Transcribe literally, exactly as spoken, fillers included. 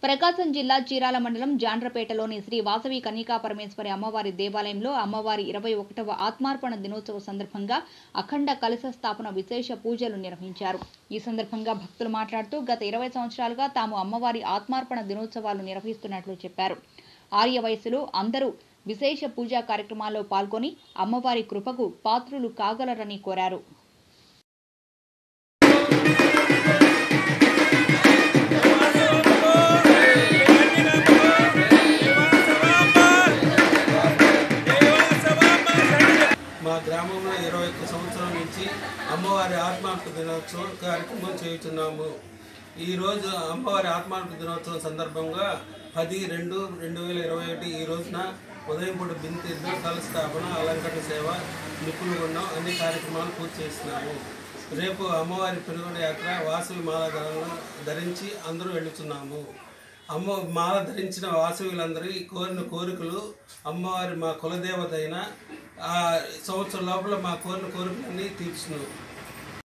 ప్రకాశం జిల్లా చీరాల మండలం జాండ్రపేటలోని శ్రీ వాసవి కన్యకా పరమేశ్వరి అమ్మవారి దేవాలయంలో అమ్మవారి ఇరవై ఒకటవ ఆత్మార్పణ దినోత్సవ సందర్భంగా అఖండ కలశ స్థాపన విశేష పూజలు నిర్వహించారు. ఈ సందర్భంగా భక్తులు మాట్లాడుతూ గత ఇరవై సంవత్సరాలుగా తాము అమ్మవారి ఆత్మార్పణ దినోత్సవాలు నిర్వహిస్తున్నట్లు చెప్పారు. ఆర్య వయస్సులు అందరూ విశేష పూజా కార్యక్రమాల్లో పాల్గొని అమ్మవారి కృపకు పాత్రులు కాగలరని కోరారు. మా గ్రామంలో ఇరవై ఒక్క సంవత్సరం నుంచి అమ్మవారి ఆత్మార్పణ దినోత్సవం కార్యక్రమం చేస్తున్నాము. ఈరోజు అమ్మవారి ఆత్మార్పణ దినోత్సవం సందర్భంగా పది రెండు రెండు వేల ఇరవై ఒకటి ఈ రోజున ఉదయం పూట బింతెద్దు కలస్థాపన అలంకరణ సేవ నిపుణులు గుండం అన్ని కార్యక్రమాలు పూర్తి చేస్తున్నాము. రేపు అమ్మవారి పెనుగొండ యాత్ర వాసవి మాల ధరించి అందరూ వెళుతున్నాము. అమ్మ మాల ధరించిన వాసవులందరి కోరిన కోరికలు అమ్మవారి మా కులదేవత అయిన ఆ సంవత్సరం లోపల మా కోరిన కోరికలన్నీ తీర్చును.